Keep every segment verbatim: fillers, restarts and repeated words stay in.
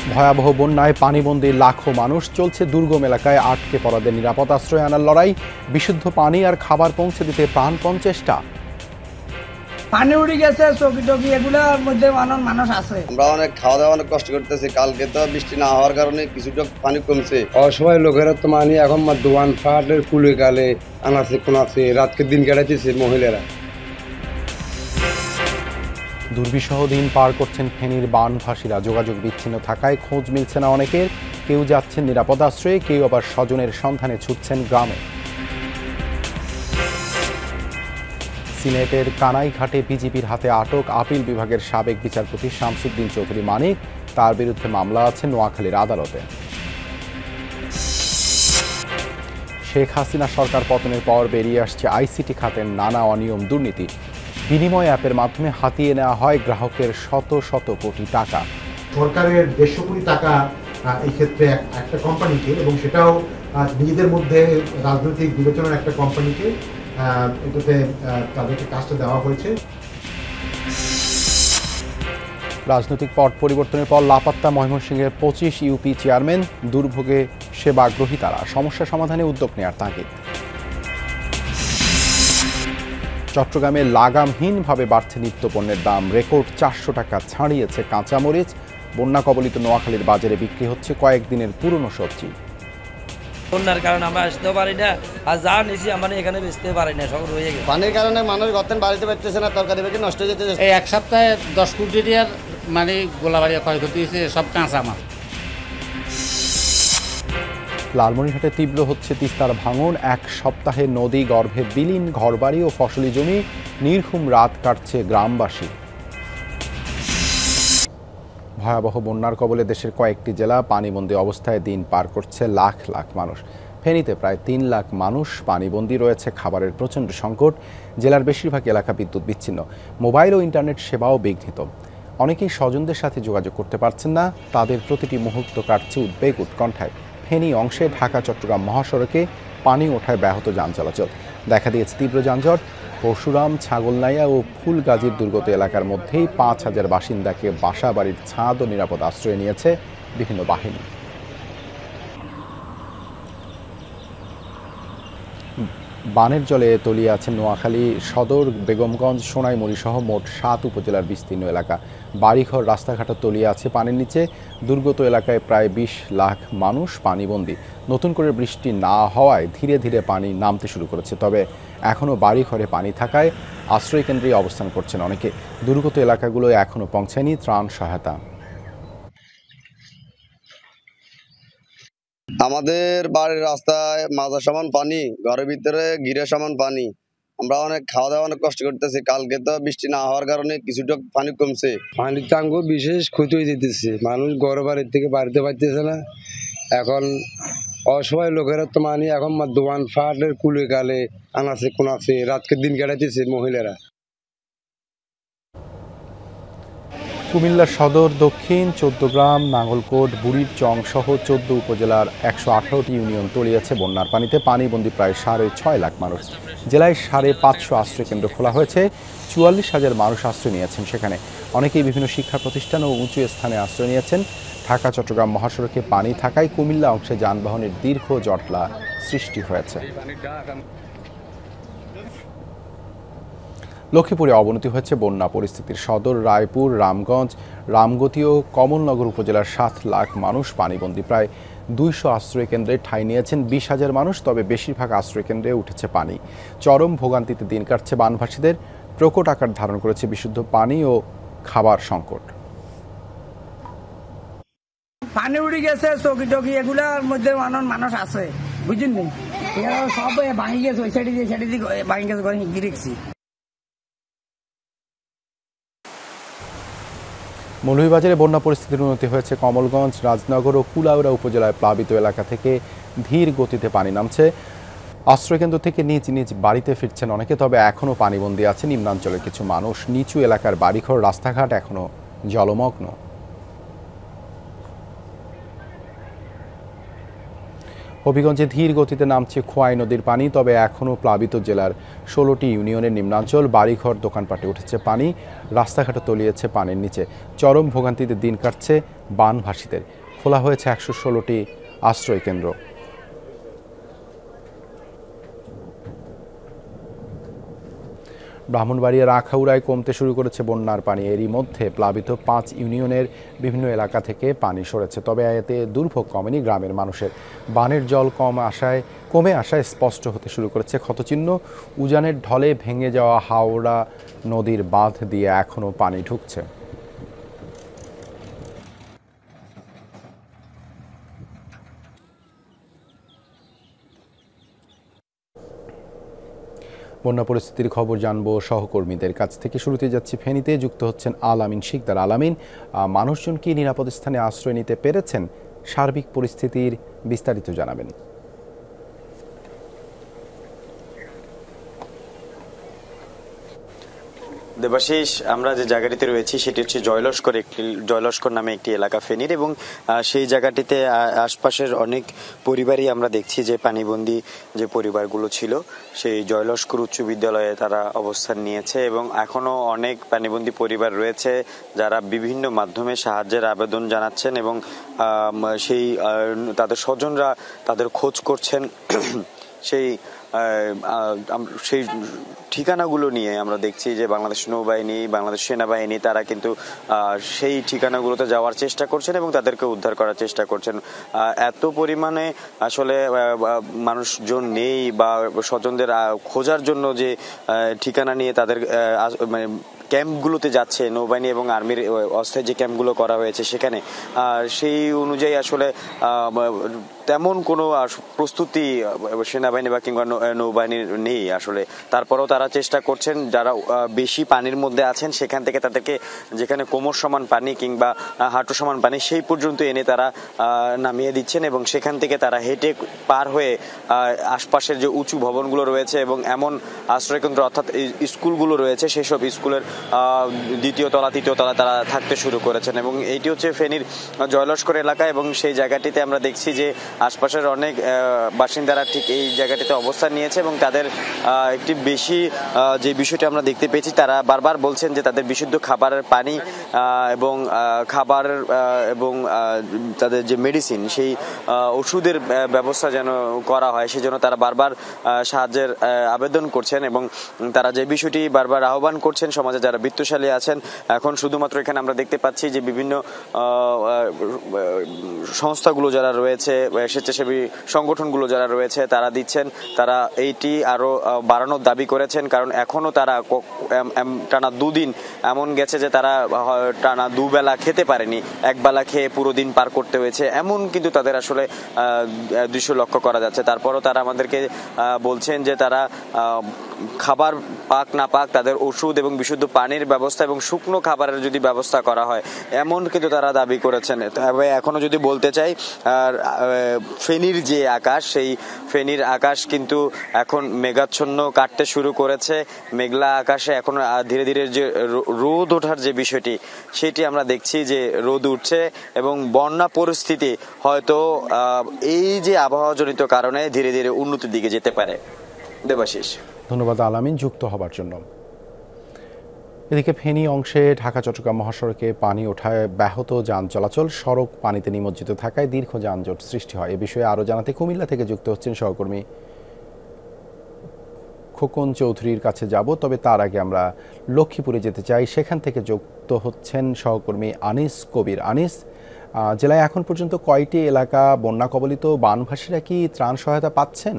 ভয়াবহ বন্যায় পানিবন্দী লাখো মানুষ, চলছে দুর্গম এলাকায় আটকে পড়াদের নিরাপদ আশ্রয় আনার লড়াই। বিশুদ্ধ পানি আর খাবার পৌঁছে দিতে প্রাণপণ চেষ্টা। পানি উড়ে গেছে, চকি টকি এগুলোর মধ্যে অনেক মানুষ আছে। আমরা অনেক খাওয়া দাওয়া অনেক কষ্ট করতেছি। কালকে তো বৃষ্টি না হওয়ার কারণে কিছুটা পানি কমছে। অসহায় লোকেরা তো মানি এখন দোয়ান ফাটের কুলে গালে আনাছে কোনাছে রাতকে দিন কাটাইতেছে মহিলারা। দুর্বিষহ দিন পার করছেন ফেনীর বানভাসীরা। যোগাযোগ বিচ্ছিন্ন থাকায় খোঁজ মিলছে না অনেকের। কেউ যাচ্ছেন নিরাপদ আশ্রয়ে, কেউ আবার স্বজনের সন্ধানে ছুটছেন গ্রামে। সিলেটের কানাইঘাটে বিজিবির হাতে আটক আপিল বিভাগের সাবেক বিচারপতি শামসুদ্দিন চৌধুরী মানিক। তার বিরুদ্ধে মামলা আছে নোয়াখালীর আদালতে। শেখ হাসিনা সরকার পতনের পর বেরিয়ে আসছে আইসিটি খাতের নানা অনিয়ম দুর্নীতি। বিনিময় অ্যাপের মাধ্যমে হাতিয়ে নেওয়া হয় গ্রাহকের শত শত কোটি টাকা। সরকারের দেড়শো কোটি টাকা এই ক্ষেত্রে একটা কোম্পানিকে, এবং সেটাও নিজেদের মধ্যে রাজনৈতিক বিবেচনার একটা কোম্পানিকে এটাতে তাদেরকে কাজটা দেওয়া হয়েছে। রাজনৈতিক পট পরিবর্তনের পর লাপাত্তা ময়মনসিংহের পঁচিশ ইউপি চেয়ারম্যান। দুর্ভোগে সেবাগ্রহী তারা, সমস্যা সমাধানে উদ্যোগ নেওয়ার তাগিদ। চট্টগ্রামে লাগামহীনভাবে বাড়ছে নিত্যপণ্যের দাম। রেকর্ড চারশো টাকা ছাড়িয়েছে কাঁচামরিচ। বন্যা কবলিত নোয়াখালীর বাজারে বিক্রি হচ্ছে কয়েকদিনের পুরনো সবজি। বন্যার কারণে আমরা আসতেও পারি না, আর যা নিছি আমরা এখানে বেচতে পারি না, সব রয়ে গেছে। পানির কারণে মানুষ গতেন বাড়িতে পারতেছে না, তরকারি বেশি নষ্ট হয়ে যেতেছে। এই এক সপ্তাহে দশ কোটি টাকার মানে গোলাবাড়িয়া ক্ষয়ক্ষতি হয়েছে, সব কাঁচা মাল। লালমনিরহাটে তীব্র হচ্ছে তিস্তার ভাঙন। এক সপ্তাহে নদী গর্ভে বিলীন ঘরবাড়ি ও ফসলি জমি। নির্ঘুম রাত কাটছে গ্রামবাসী। ভয়াবহ বন্যার কবলে দেশের কয়েকটি জেলা। পানিবন্দী অবস্থায় দিন পার করছে লাখ লাখ মানুষ। ফেনীতে প্রায় তিন লাখ মানুষ পানিবন্দী রয়েছে। খাবারের প্রচণ্ড সংকট। জেলার বেশিরভাগ এলাকা বিদ্যুৎ বিচ্ছিন্ন। মোবাইল ও ইন্টারনেট সেবাও বিঘ্নিত। অনেকেই স্বজনদের সাথে যোগাযোগ করতে পারছেন না। তাদের প্রতিটি মুহূর্ত কাটছে উদ্বেগ উৎকণ্ঠায়। ফেনী অংশে ঢাকা চট্টগ্রাম মহাসড়কে পানি ওঠায় ব্যাহত যান চলাচল। দেখা দিয়েছে তীব্র যানজট। পরশুরাম, ছাগলনাইয়া ও ফুলগাজীর দুর্গত এলাকার মধ্যেই পাঁচ হাজার বাসিন্দাকে বাসা বাড়ির ছাদ ও নিরাপদ আশ্রয় নিয়েছে বিভিন্ন বাহিনী। বানের জলে তলিয়ে আছে নোয়াখালী সদর, বেগমগঞ্জ, সোনাইমুড়ি সহ মোট সাত উপজেলার বিস্তীর্ণ এলাকা। বাড়িঘর, রাস্তাঘাটও তলিয়ে আছে পানির নিচে। দুর্গত এলাকায় প্রায় বিশ লাখ মানুষ পানিবন্দী। নতুন করে বৃষ্টি না হওয়ায় ধীরে ধীরে পানি নামতে শুরু করেছে। তবে এখনও বাড়িঘরে পানি থাকায় আশ্রয় কেন্দ্রে অবস্থান করছেন অনেকে। দুর্গত এলাকাগুলোয় এখনও পৌঁছায়নি ত্রাণ সহায়তা। আমাদের বাড়ির রাস্তায় মাথার সমান পানি, ঘরের ভিতরে গিরের সমান পানি। আমরা অনেক খাওয়া দাওয়া অনেক কষ্ট করতেছি। কালকে তো বৃষ্টি না হওয়ার কারণে কিছুটা পানি কমছে। পানির টাঙ্গ বিশেষ ক্ষতি হয়ে যেতেছে। মানুষ ঘর বাড়ির থেকে বাড়িতে পারতেছে না। এখন অসহায় লোকেরা তো মানি এখন দোয়ান ফাটের কুলে গালে আনাছে কোনাছে রাতকে দিন কাটাইতেছে মহিলারা। কুমিল্লা সদর, দক্ষিণ চৌদ্দগ্রাম, নাঙ্গলকোট, বুড়ির চং সহ চোদ্দ উপজেলার একশো আঠারোটি ইউনিয়ন তলিয়েছে বন্যার পানিতে। পানিবন্দী প্রায় সাড়ে ছয় লাখ মানুষ। জেলায় সাড়ে পাঁচশো আশ্রয় কেন্দ্র খোলা হয়েছে। চুয়াল্লিশ হাজার মানুষ আশ্রয় নিয়েছেন সেখানে। অনেকেই বিভিন্ন শিক্ষা প্রতিষ্ঠান ও উঁচু স্থানে আশ্রয় নিয়েছেন। ঢাকা চট্টগ্রাম মহাসড়কে পানি থাকায় কুমিল্লা অংশে যানবাহনের দীর্ঘ জটলা সৃষ্টি হয়েছে। লক্ষ্মীপুরে অবনতি হয়েছে বন্যা পরিস্থিতির। সদর, রায়পুর, রামগঞ্জ, রামগতি ও কমলনগর উপজেলার সাত লাখ মানুষ পানিবন্দী। প্রায় দুইশো আশ্রয় কেন্দ্রে ঠাঁই নিয়েছেন বিশ হাজার মানুষ। তবে বেশিরভাগ আশ্রয় কেন্দ্রে উঠেছে পানি। চরম ভোগান্তিতে দিন কাটছে বানভাসীদের। প্রকট আকার ধারণ করেছে বিশুদ্ধ পানি ও খাবার সংকট। পানি উড়ে গেছে, চকি টকি এগুলোর মধ্যে অনেক মানুষ আছে, বুঝলেন নি? সব ভাঙি গেছে, ওই সাইডে দিয়ে সাইডে দিয়ে ভাঙি গেছে, ঘরে গিরেছি। মৌলভীবাজারে বন্যা পরিস্থিতির উন্নতি হয়েছে। কমলগঞ্জ, রাজনগর ও কুলাউড়া উপজেলায় প্লাবিত এলাকা থেকে ধীর গতিতে পানি নামছে। আশ্রয়কেন্দ্র থেকে নিজ নিজ বাড়িতে ফিরছেন অনেকে। তবে এখনও পানিবন্দী আছে নিম্নাঞ্চলের কিছু মানুষ। নিচু এলাকার বাড়িঘর, রাস্তাঘাট এখনও জলমগ্ন। হবিগঞ্জে ধীর গতিতে নামছে খোয়াই নদীর পানি। তবে এখনও প্লাবিত জেলার ষোলোটি ইউনিয়নের নিম্নাঞ্চল। বাড়িঘর, দোকানপাটে উঠেছে পানি। রাস্তাঘাটে তলিয়েছে পানির নিচে। চরম ভোগান্তিতে দিন কাটছে বানভাসীদের। খোলা হয়েছে একশো ষোলোটি আশ্রয় কেন্দ্র। ব্রাহ্মণবাড়িয়ার আখাউড়ায় কমতে শুরু করেছে বন্যার পানি। এরই মধ্যে প্লাবিত পাঁচ ইউনিয়নের বিভিন্ন এলাকা থেকে পানি সরেছে, তবে এতে দুর্ভোগ কমেনি গ্রামের মানুষের। বানের জল কম আসায় কমে আসায় স্পষ্ট হতে শুরু করেছে ক্ষতচিহ্ন। উজানের ঢলে ভেঙে যাওয়া হাওড়া নদীর বাঁধ দিয়ে এখনও পানি ঢুকছে। বন্যা পরিস্থিতির খবর জানবো সহকর্মীদের কাছ থেকে। শুরুতে যাচ্ছি ফেনীতে, যুক্ত হচ্ছেন আলামিন শিকদার। আলামিন, মানুষজন কি নিরাপদ স্থানে আশ্রয় নিতে পেরেছেন? সার্বিক পরিস্থিতির বিস্তারিত জানাবেন। দেবাশিস, আমরা যে জায়গাটিতে রয়েছি সেটি হচ্ছে জয়লস্কর একটি জয়লস্কর নামে একটি এলাকা ফেনীর, এবং সেই জায়গাটিতে আশপাশের অনেক পরিবারই আমরা দেখছি যে পানিবন্দী যে পরিবারগুলো ছিল সেই জয়লস্কর উচ্চ বিদ্যালয়ে তারা অবস্থান নিয়েছে, এবং এখনো অনেক পানিবন্দী পরিবার রয়েছে যারা বিভিন্ন মাধ্যমে সাহায্যের আবেদন জানাচ্ছেন, এবং সেই তাদের স্বজনরা তাদের খোঁজ করছেন। সেই সেই ঠিকানাগুলো নিয়ে আমরা দেখছি যে বাংলাদেশ নৌবাহিনী, বাংলাদেশ সেনাবাহিনী তারা কিন্তু সেই ঠিকানাগুলোতে যাওয়ার চেষ্টা করছেন এবং তাদেরকে উদ্ধার করার চেষ্টা করছেন। এত পরিমাণে আসলে মানুষজন নেই বা স্বজনদের খোঁজার জন্য যে ঠিকানা নিয়ে তাদের মানে ক্যাম্পগুলোতে যাচ্ছে নৌবাহিনী এবং আর্মির অস্থায়ী যে ক্যাম্পগুলো করা হয়েছে সেখানে, সেই অনুযায়ী আসলে তেমন কোনো প্রস্তুতি সেনাবাহিনী বা কিংবা নৌবাহিনীর নেই আসলে। তারপরেও তারা চেষ্টা করছেন, যারা বেশি পানির মধ্যে আছেন সেখান থেকে তাদেরকে যেখানে কোমর সমান পানি কিংবা হাঁটু সমান পানি সেই পর্যন্ত এনে তারা নামিয়ে দিচ্ছেন, এবং সেখান থেকে তারা হেঁটে পার হয়ে আশপাশের যে উঁচু ভবনগুলো রয়েছে এবং এমন আশ্রয়কেন্দ্র অর্থাৎ স্কুলগুলো রয়েছে সেসব স্কুলের দ্বিতীয় তলা তৃতীয় তলা তারা থাকতে শুরু করেছেন। এবং এইটি হচ্ছে ফেনীর জয়লস্কর এলাকা, এবং সেই জায়গাটিতে আমরা দেখছি যে আশপাশের অনেক বাসিন্দারা ঠিক এই জায়গাটিতে অবস্থান নিয়েছে, এবং তাদের একটি বেশি যে বিষয়টি আমরা দেখতে পেয়েছি, তারা বারবার বলছেন যে তাদের বিশুদ্ধ খাবারের পানি এবং খাবার এবং তাদের যে মেডিসিন সেই ওষুধের ব্যবস্থা যেন করা হয়, সেজন্য তারা বারবার সাহায্যের আবেদন করছেন, এবং তারা যে বিষয়টি বারবার আহ্বান করছেন সমাজে যারা বিত্তশালী আছেন। এখন শুধুমাত্র এখানে আমরা দেখতে পাচ্ছি যে বিভিন্ন সংস্থাগুলো যারা রয়েছে, স্বেচ্ছাসেবী সংগঠনগুলো যারা রয়েছে তারা দিচ্ছেন, তারা এইটি আরো বাড়ানোর দাবি করেছেন, কারণ এখনো তারা টানা দুদিন এমন গেছে যে তারা টানা দুবেলা খেতে পারেনি, একবেলা খেয়ে পুরো দিন পার করতে হয়েছে, এমন কিন্তু তাদের আসলে দৃশ্য লক্ষ্য করা যাচ্ছে। তারপরও তারা আমাদেরকে বলছেন যে তারা খাবার পাক না পাক তাদের ওষুধ এবং বিশুদ্ধ পানির ব্যবস্থা এবং শুকনো খাবারের যদি ব্যবস্থা করা হয়, এমন কিন্তু তারা দাবি করেছেন। তবে এখনো যদি বলতে চাই, আর ফেনীর যে আকাশ, সেই ফেনীর আকাশ কিন্তু এখন মেঘাচ্ছন্ন কাটতে শুরু করেছে। মেঘলা আকাশে এখন ধীরে ধীরে যে রোদ ওঠার যে বিষয়টি সেটি আমরা দেখছি যে রোদ উঠছে, এবং বন্যা পরিস্থিতি হয়তো এই যে আবহাওয়াজনিত কারণে ধীরে ধীরে উন্নতির দিকে যেতে পারে। দেবাশিস, ধন্যবাদ আলামিন যুক্ত হবার জন্য। এদিকে ফেনী অংশে ঢাকা চট্টগ্রাম মহাসড়কে পানি ওঠায় ব্যাহত যান চলাচল, সড়ক পানিতে নিমজ্জিত থাকায় দীর্ঘ যানজট সৃষ্টি হয়। এ বিষয়ে আরও জানাতে কুমিল্লা থেকে যুক্ত হচ্ছেন সহকর্মী খোকন চৌধুরীর কাছে যাব, তবে তার আগে আমরা লক্ষ্মীপুরে যেতে চাই। সেখান থেকে যুক্ত হচ্ছেন সহকর্মী আনিস কবির। আনিস, জেলায় এখন পর্যন্ত কয়টি এলাকা বন্যা কবলিত? বানভাসীরা কি ত্রাণ সহায়তা পাচ্ছেন?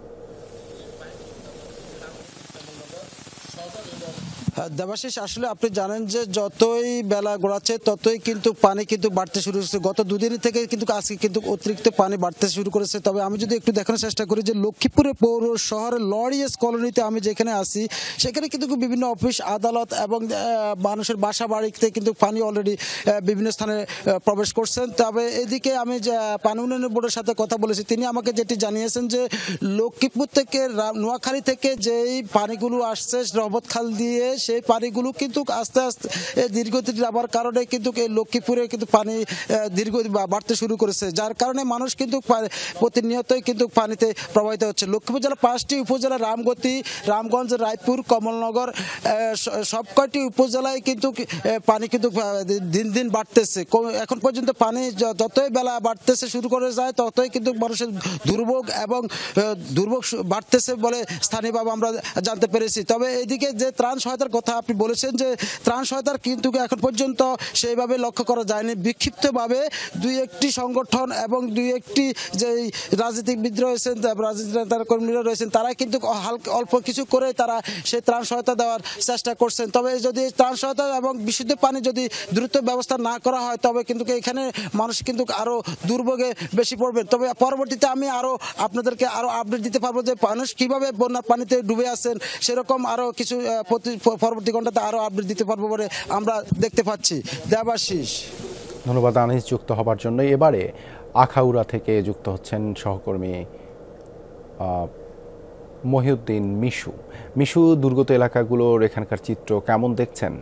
দেবাশিস, আসলে আপনি জানেন যে যতই বেলা গড়াচ্ছে ততই কিন্তু পানি কিন্তু বাড়তে শুরু করেছে। গত দুদিন থেকে কিন্তু আজকে কিন্তু অতিরিক্ত পানি বাড়তে শুরু করেছে। তবে আমি যদি একটু দেখানোর চেষ্টা করি যে লক্ষ্মীপুরে পৌর শহরের লরিয়েস কলোনিতে আমি যেখানে আছি, সেখানে কিন্তু বিভিন্ন অফিস আদালত এবং মানুষের বাসা বাড়িতে কিন্তু পানি অলরেডি বিভিন্ন স্থানে প্রবেশ করছেন। তবে এদিকে আমি যে পানি উন্নয়ন বোর্ডের সাথে কথা বলেছি, তিনি আমাকে যেটি জানিয়েছেন যে লক্ষ্মীপুর থেকে নোয়াখালী থেকে যেই পানিগুলো আসছে রহমত খাল দিয়ে, সেই পানিগুলো কিন্তু আস্তে আস্তে দীর্ঘদিন যাবার কারণে কিন্তু এই লক্ষ্মীপুরে কিন্তু পানি দীর্ঘ বাড়তে শুরু করেছে, যার কারণে মানুষ কিন্তু প্রতিনিয়তই কিন্তু পানিতে প্রবাহিত হচ্ছে। লক্ষ্মীপুর জেলার পাঁচটি উপজেলা রামগতি, রামগঞ্জ, রায়পুর, কমলনগর সব কয়টি উপজেলায় কিন্তু পানি কিন্তু দিন দিন বাড়তেছে। এখন পর্যন্ত পানি যতই বেলা বাড়তেছে শুরু করে যায় ততই কিন্তু মানুষের দুর্ভোগ এবং দুর্ভোগ বাড়তেছে বলে স্থানীয়ভাবে আমরা জানতে পেরেছি। তবে এইদিকে যে ত্রাণ সহায়তার কথা আপনি বলেছেন, যে ত্রাণ সহায়তার কিন্তু এখন পর্যন্ত সেইভাবে লক্ষ্য করা যায়নি। বিক্ষিপ্তভাবে দুই একটি সংগঠন এবং দুই একটি যে রাজনীতিবিদ রয়েছেন, রাজনীতি নেতার কর্মীরা রয়েছেন, তারা কিন্তু হালকা অল্প কিছু করে তারা সেই ত্রাণ সহায়তা দেওয়ার চেষ্টা করছেন। তবে যদি ত্রাণ সহায়তা এবং বিশুদ্ধ পানি যদি দ্রুত ব্যবস্থা না করা হয় তবে কিন্তু এখানে মানুষ কিন্তু আরো দুর্ভোগে বেশি পড়বেন। তবে পরবর্তীতে আমি আরো আপনাদেরকে আরো আপডেট দিতে পারবো যে মানুষ কিভাবে বন্যার পানিতে ডুবে আছেন, সেরকম আরো কিছু পরবর্তী ঘন্টাতে আরো আপডেট দিতে পারবো বলে আমরা দেখতে পাচ্ছি। দেবাশিস, ধন্যবাদ আনিস যুক্ত হবার জন্য। এবারে আখাউড়া থেকে যুক্ত হচ্ছেন সহকর্মী মহিউদ্দিন মিশু। মিশু, দুর্গত এলাকাগুলোর এখানকার চিত্র কেমন দেখছেন?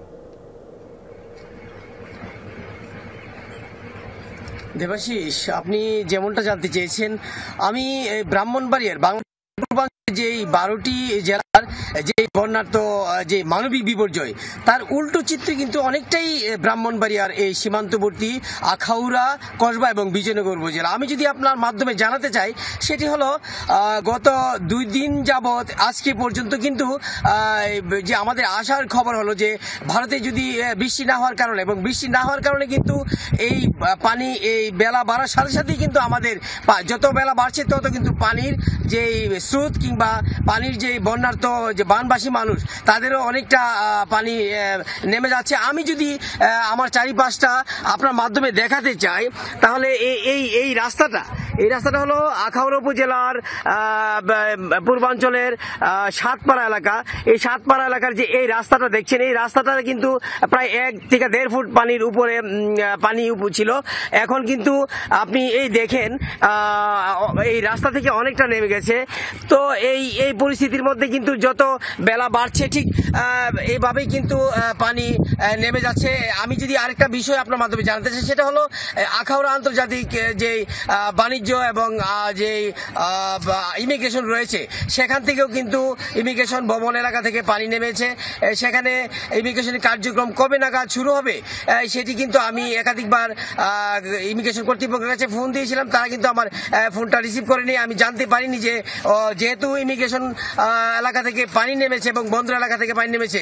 দেবাশিস, আপনি যেমনটা জানতে চেয়েছেন, আমি ব্রাহ্মণবাড়িয়ার বাংলা যে বারোটি জেলার যে বন্যার্ত যে মানবিক বিপর্যয় তার উল্টো চিত্র কিন্তু অনেকটাই ব্রাহ্মণবাড়িয়ার এই সীমান্তবর্তী আখাউড়া, কসবা এবং বিজয়নগর উপজেলা। আমি যদি আপনার মাধ্যমে জানাতে চাই, সেটি হলো গত দুই দিন যাবৎ আজকে পর্যন্ত কিন্তু যে আমাদের আসার খবর হলো যে ভারতে যদি বৃষ্টি না হওয়ার কারণে এবং বৃষ্টি না হওয়ার কারণে কিন্তু এই পানি এই বেলা বাড়ার সাথে সাথেই কিন্তু আমাদের যত বেলা বাড়ছে তত কিন্তু পানির যে স্রোত কিংবা পানির যে বন্যার্ত যে বানবাসী মানুষ তাদেরও অনেকটা পানি নেমে যাচ্ছে। আমি যদি আমার চারিপাশটা আপনার মাধ্যমে দেখাতে চাই, তাহলে এই এই রাস্তাটা এই রাস্তাটা হলো আখাউড়া উপজেলার পূর্বাঞ্চলের সাতপাড়া এলাকা। এই সাতপাড়া এলাকার যে এই রাস্তাটা দেখছেন, এই রাস্তাটা কিন্তু প্রায় এক থেকে দেড় ফুট পানির উপরে পানি ছিল। এখন কিন্তু আপনি এই দেখেন এই রাস্তা থেকে অনেকটা নেমে গেছে। তো এই এই পরিস্থিতির মধ্যে কিন্তু যত বেলা বাড়ছে ঠিক এইভাবেই কিন্তু পানি নেমে যাচ্ছে। আমি যদি আরেকটা বিষয় আপনার মাধ্যমে জানাতে চাই, সেটা হলো আখাউড়া আন্তর্জাতিক যে বাণিজ্য এবং যে ইমিগ্রেশন রয়েছে সেখান থেকেও কিন্তু ইমিগ্রেশন ভবন এলাকা থেকে পানি নেমেছে। সেখানে ইমিগ্রেশনের কার্যক্রম কবে নাগাদ শুরু হবে সেটি কিন্তু আমি একাধিকবার ইমিগ্রেশন কর্তৃপক্ষের কাছে ফোন দিয়েছিলাম, তারা কিন্তু আমার ফোনটা রিসিভ করেনি। আমি জানতে পারিনি যে যেহেতু ইমিগ্রেশন এলাকা থেকে পানি নেমেছে এবং বন্দর এলাকা থেকে পানি নেমেছে,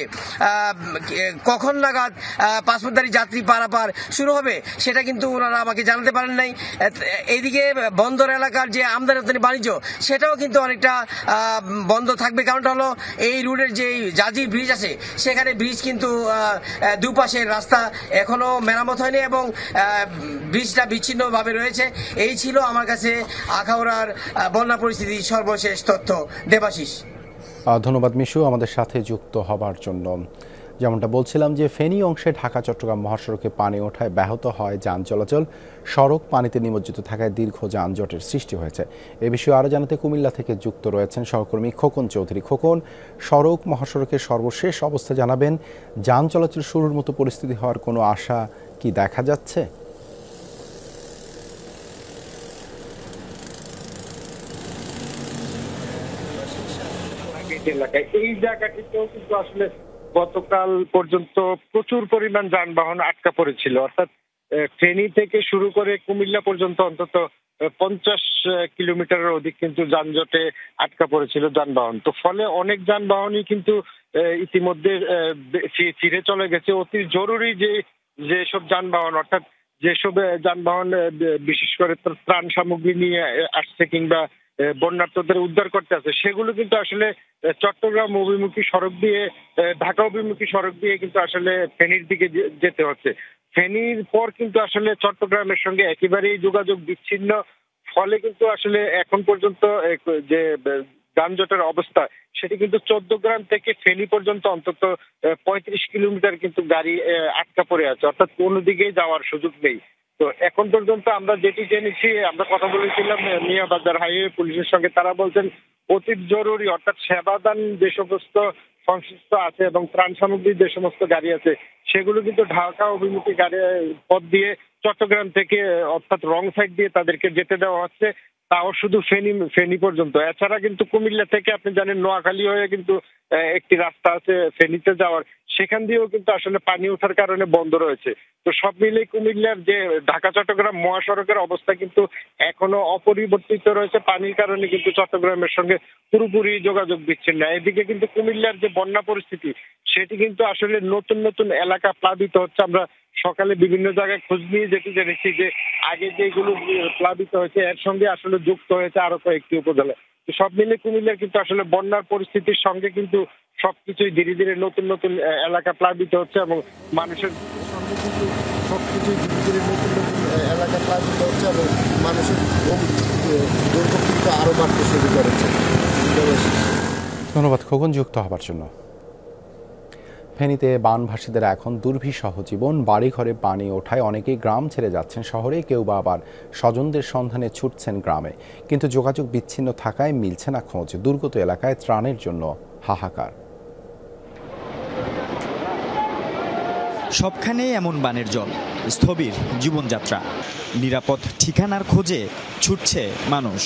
কখন নাগাদ পাসপোর্টধারী যাত্রী পারাপার শুরু হবে সেটা কিন্তু ওনারা আমাকে জানাতে পারেন নাই। এইদিকে বন্দর এলাকার যে আমদানি রপ্তানি বাণিজ্য সেটাও কিন্তু অনেকটা বন্ধ থাকবে। কারণটা হলো এই রুটের যে জাজির ব্রিজ আছে সেখানে ব্রিজ কিন্তু দুপাশের রাস্তা এখনো মেরামত হয়নি এবং ব্রিজটা বিচ্ছিন্নভাবে রয়েছে। এই ছিল আমার কাছে আখাউড়ার বন্যা পরিস্থিতির সর্বশেষ তথ্য। দেবাশিস, ধন্যবাদ মিশু আমাদের সাথে যুক্ত হবার জন্য। যেমনটা বলছিলাম যে ফেনী অংশে ঢাকা চট্টগ্রাম মহাসড়কে পানি ওঠায় ব্যাহত হয় যান চলাচল, সড়ক পানিতে নিমজ্জিত থাকায় দীর্ঘ যানজটের সৃষ্টি হয়েছে। এ বিষয়ে আরও জানাতে কুমিল্লা থেকে যুক্ত রয়েছেন সহকর্মী খোকন চৌধুরী। খোকন, সড়ক মহাসড়কের সর্বশেষ অবস্থা জানাবেন। যান চলাচল শুরুর মতো পরিস্থিতি হওয়ার কোনো আশা কি দেখা যাচ্ছে? এলাকায় এই জায়গাটিতেও কিন্তু আসলে গতকাল পর্যন্ত প্রচুর পরিমাণ যানবাহন আটকা পড়েছিল, অর্থাৎ ফেনী থেকে শুরু করে কুমিল্লা পর্যন্ত অন্তত পঞ্চাশ কিলোমিটারের অধিক কিন্তু যানজটে আটকা পড়েছিল যানবাহন। তো ফলে অনেক যানবাহনই কিন্তু ইতিমধ্যে ফিরে চলে গেছে। অতি জরুরি যে যেসব যানবাহন, অর্থাৎ যেসব যানবাহন বিশেষ করে ত্রাণ সামগ্রী নিয়ে আসছে কিংবা বন্যার্তদের উদ্ধার করতে আছে, সেগুলো কিন্তু আসলে চট্টগ্রাম অভিমুখী সড়ক দিয়ে ঢাকা অভিমুখী সড়ক দিয়ে কিন্তু আসলে ফেনীর দিকে যেতে হচ্ছে। ফেনীর পর কিন্তু আসলে চট্টগ্রামের সঙ্গে একেবারেই যোগাযোগ বিচ্ছিন্ন। ফলে কিন্তু আসলে এখন পর্যন্ত যে যানজটের অবস্থা সেটি কিন্তু চৌদ্দগ্রাম থেকে ফেনী পর্যন্ত অন্তত পঁয়ত্রিশ কিলোমিটার কিন্তু গাড়ি আটকা পড়ে আছে, অর্থাৎ কোনো দিকেই যাওয়ার সুযোগ নেই। তো এখন পর্যন্ত আমরা যেটি জেনেছি, আমরা কথা বলেছিলাম মিয়াবাজার হাইওয়ে পুলিশের সঙ্গে, তারা বলছেন অতি জরুরি অর্থাৎ সেবাদান যে সমস্ত সংশ্লিষ্ট আছে এবং ত্রাণ সামগ্রী যে সমস্ত গাড়ি আছে সেগুলো কিন্তু ঢাকা অভিমুখী গাড়ি পথ দিয়ে চট্টগ্রাম থেকে অর্থাৎ রং সাইড দিয়ে তাদেরকে যেতে দেওয়া হচ্ছে, তাও শুধু ফেনী ফেনী পর্যন্ত। এছাড়া কিন্তু কুমিল্লা থেকে আপনি জানেন নোয়াখালী হয়ে কিন্তু একটি রাস্তা আছে ফেনীতে যাওয়ার, সেখান দিয়েও কিন্তু আসলে পানি ওঠার কারণে বন্ধ রয়েছে। তো সব মিলে কুমিল্লার যে ঢাকা চট্টগ্রাম মহাসড়কের অবস্থা কিন্তু এখনো অপরিবর্তিত রয়েছে। পানির কারণে কিন্তু চট্টগ্রামের সঙ্গে পুরোপুরি যোগাযোগ বিচ্ছিন্ন। এদিকে কিন্তু কুমিল্লার যে বন্যা পরিস্থিতি সেটি কিন্তু আসলে নতুন নতুন এলাকা প্লাবিত হচ্ছে। আমরা সকালে বিভিন্ন জায়গায় খোঁজ নিয়ে যেতে জেনেছি যে আগে যেগুলো প্লাবিত হয়েছে এর সঙ্গে আসলে যুক্ত হয়েছে আরো কয়েকটি উপজেলা। সব মিলে কুমিল্লার কিন্তু আসলে বন্যার পরিস্থিতির সঙ্গে কিন্তু সবকিছুই ধীরে ধীরে নতুন নতুন এলাকা প্লাবিত হচ্ছে এবং মানুষের সঙ্গে কিন্তু সবকিছুই ধীরে ধীরে নতুন নতুন এলাকা প্লাবিত হচ্ছে এবং মানুষের দুর্ভোগ কিন্তু আরো বাড়তে শুরু করেছে। ধন্যবাদ খোকন যুক্ত হবার জন্য। ফেনীতে বানভাসীদের এখন দুর্বিষহ জীবন। বাড়িঘরে পানি ওঠায় অনেকেই গ্রাম ছেড়ে যাচ্ছেন শহরে, কেউ বা আবার স্বজনদের সন্ধানে ছুটছেন গ্রামে, কিন্তু যোগাযোগ বিচ্ছিন্ন থাকায় মিলছে না খোঁজ। দুর্গত এলাকায় ত্রাণের জন্য হাহাকার। সবখানেই এমন বানের জল, স্থবির জীবনযাত্রা, নিরাপদ ঠিকানার খোঁজে ছুটছে মানুষ।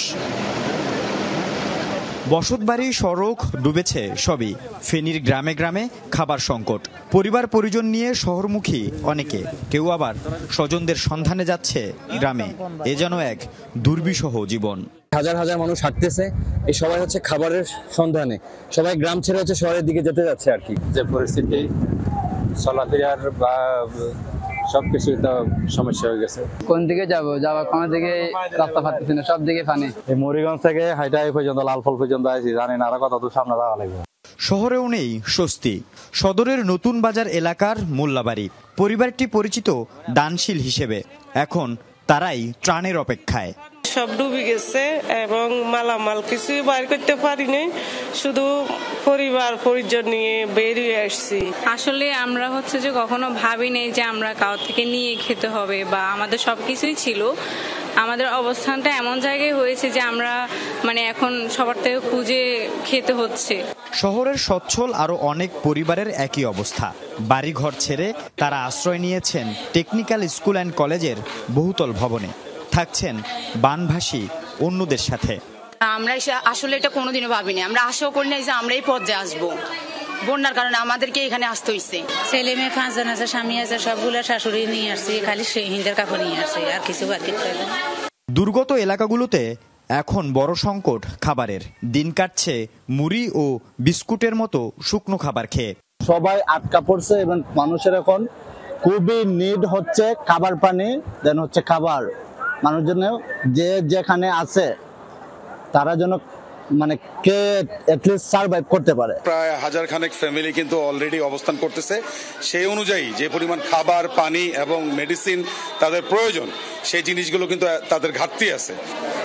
বসতবাড়ি সড়ক ডুবেছে সবই। ফেনীর গ্রামে গ্রামে খাবার সংকট, পরিবার পরিজন নিয়ে শহরমুখী অনেকে, কেউ আবার স্বজনদের সন্ধানে যাচ্ছে গ্রামে। এ যেন এক দুর্বিষহ জীবন। হাজার হাজার মানুষ হাঁটতেছে, এই সবাই হচ্ছে খাবারের সন্ধানে, সবাই গ্রাম ছেড়ে হচ্ছে শহরের দিকে যেতে যাচ্ছে আর কি। যে পরিস্থিতি চলাফেরার বা সবকিছু তো সমস্যা হয়ে গেছে। কোন দিকে যাব যাওয়ার কোনো দিকে রাস্তা পাচ্ছি না, সব দিকে পানি। এই মরিগঞ্জ থেকে হাইটাই পর্যন্ত লালফল পর্যন্ত আসি, জানি না আরো কত দূর সামনে যাওয়া লাগবে। শহরেও নেই স্বস্তি। সদরের নতুন বাজার এলাকার মোল্লাবাড়ি পরিবারটি পরিচিত দানশীল হিসেবে, এখন তারাই ত্রাণের অপেক্ষায়। সব ডুবে গেছে এবং মালামাল কিছুই বাইর করতে পারিনি, শুধু পরিবার পরিজন নিয়ে বেরিয়ে আসছি। আসলে আমরা হচ্ছে যে কখনো ভাবি নেই যে আমরা কাউ থেকে নিয়ে খেতে হবে, বা আমাদের সবকিছুই ছিল। আমাদের অবস্থানটা এমন জায়গায় হয়েছে যে আমরা মানে এখন সবার থেকে খুঁজে খেতে হচ্ছে। শহরের সচ্ছল আরো অনেক পরিবারের একই অবস্থা। বাড়িঘর ছেড়ে তারা আশ্রয় নিয়েছেন টেকনিক্যাল স্কুল অ্যান্ড কলেজের বহুতল ভবনে, থাকছেন বানভাসী অন্যদের সাথে। আমরা আসলে এটা কোনোদিনও ভাবিনি, আমরা আশাও করি না যে আমরা এই পর্যায়ে আসবো। বন্যার কারণে আমাদেরকে এখানে আসতে হইছে। ছেলে মেয়ে পাঁচজন আছে, স্বামী আছে, সবগুলো শাশুড়ি নিয়ে আসছি, খালি সেই হিন্দের কাপড় নিয়ে আসছি, আর কিছু আর কিছু। দুর্গত এলাকাগুলোতে এখন বড় সংকট খাবারের। দিন কাটছে মুড়ি ও বিস্কুটের মতো শুকনো খাবার খেয়ে। সবাই আটকা পড়ছে এবং মানুষের এখন খুবই নিড হচ্ছে খাবার পানি, দেন হচ্ছে খাবার। মানুষজন যে যেখানে আছে তারা যেন মানে কে এটলিস্ট সারভাইভ করতে পারে। প্রায় হাজার খানেক ফ্যামিলি কিন্তু অলরেডি অবস্থান করতেছে। সেই অনুযায়ী যে পরিমাণ খাবার পানি এবং মেডিসিন তাদের প্রয়োজন, সেই জিনিসগুলো কিন্তু তাদের ঘাটতি আছে।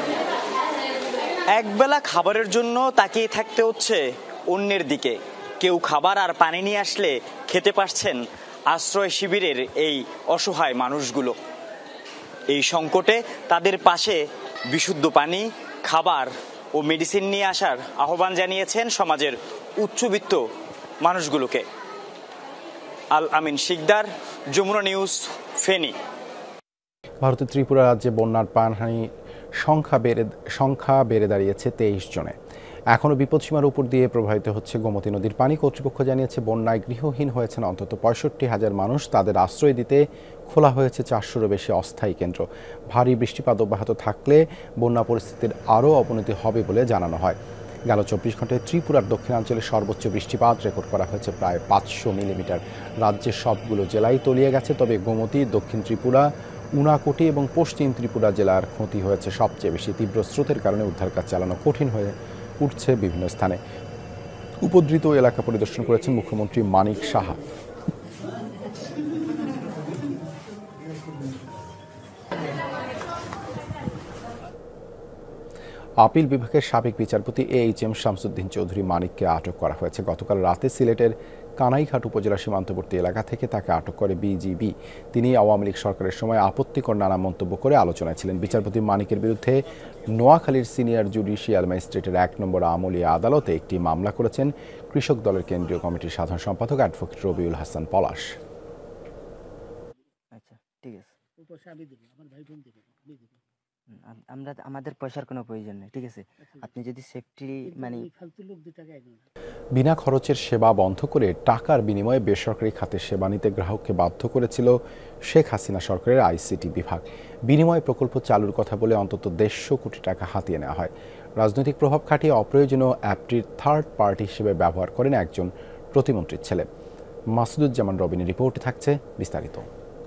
একবেলা খাবারের জন্য তাকিয়ে থাকতে হচ্ছে অন্যের দিকে। কেউ খাবার আর পানি নিয়ে আসলে খেতে পারছেন আশ্রয় শিবিরের এই অসহায় মানুষগুলো। এই সংকটে তাদের পাশে বিশুদ্ধ পানি, খাবার ও মেডিসিন নিয়ে আসার আহ্বান জানিয়েছেন সমাজের উচ্চবিত্ত মানুষগুলোকে। আল আমিন শিকদার, যমুনা নিউজ, ফেনী। ভারতের ত্রিপুরা রাজ্যে বন্যার প্রাণহানি সংখ্যা বেড়ে সংখ্যা বেড়ে দাঁড়িয়েছে তেইশ জনে। এখনও বিপদসীমার উপর দিয়ে প্রবাহিত হচ্ছে গোমতী নদীর পানি। কর্তৃপক্ষ জানিয়েছে বন্যায় গৃহহীন হয়েছেন অন্তত পঁয়ষট্টি হাজার মানুষ। তাদের আশ্রয় দিতে খোলা হয়েছে চারশোরও বেশি অস্থায়ী কেন্দ্র। ভারী বৃষ্টিপাত অব্যাহত থাকলে বন্যা পরিস্থিতির আরও অবনতি হবে বলে জানানো হয়। গেল চব্বিশ ঘন্টায় ত্রিপুরার দক্ষিণাঞ্চলে সর্বোচ্চ বৃষ্টিপাত রেকর্ড করা হয়েছে প্রায় পাঁচশো মিলিমিটার। রাজ্যের সবগুলো জেলায় তলিয়ে গেছে, তবে গোমতী, দক্ষিণ ত্রিপুরা, উনাকোটি এবং পশ্চিম ত্রিপুরা জেলার ক্ষতি হয়েছে সবচেয়ে বেশি। তীব্র স্রোতের কারণে উদ্ধার কাজ চালানো কঠিন হয়ে উঠছে বিভিন্ন স্থানে। উপদ্রুত এলাকা পরিদর্শন করেছেন মুখ্যমন্ত্রী মানিক সাহা। আপিল বিভাগের সাবেক বিচারপতি এইচ এম শামসুদ্দিন চৌধুরী মানিককে আটক করা হয়েছে। গতকাল রাতে সিলেটের কানাইঘাট উপজেলা সীমান্তবর্তী এলাকা থেকে তাকে আটক করে বিজিবি। তিনি আওয়ামী লীগ সরকারের সময় আপত্তিকর নানা মন্তব্য করে আলোচনায় ছিলেন। বিচারপতি মানিকের বিরুদ্ধে নোয়াখালীর সিনিয়র জুডিশিয়াল ম্যাজিস্ট্রেটের এক নম্বর আমলিয়া আদালতে একটি মামলা করেছেন কৃষক দলের কেন্দ্রীয় কমিটির সাধারণ সম্পাদক অ্যাডভোকেট রবিউল হাসান পলাশ। আমরা আমাদের পয়সার কোনো প্রয়োজন নেই, ঠিক আছে? আপনি যদি সেফটি মানে বিনা খরচের সেবা বন্ধ করে টাকার বিনিময়ে বেসরকারি খাতে সেবা নিতে গ্রাহককে বাধ্য করেছিল শেখ হাসিনা সরকারের আইসিটি বিভাগ। বিনিময় প্রকল্প চালুর কথা বলে অন্তত দেড়শো কোটি টাকা হাতিয়ে নেওয়া হয়। রাজনৈতিক প্রভাব খাটিয়ে অপ্রয়োজনীয় অ্যাপটির থার্ড পার্টি হিসেবে ব্যবহার করেন একজন প্রতিমন্ত্রীর ছেলে। মাসুদুজ্জামান রবিনের রিপোর্টে থাকছে বিস্তারিত।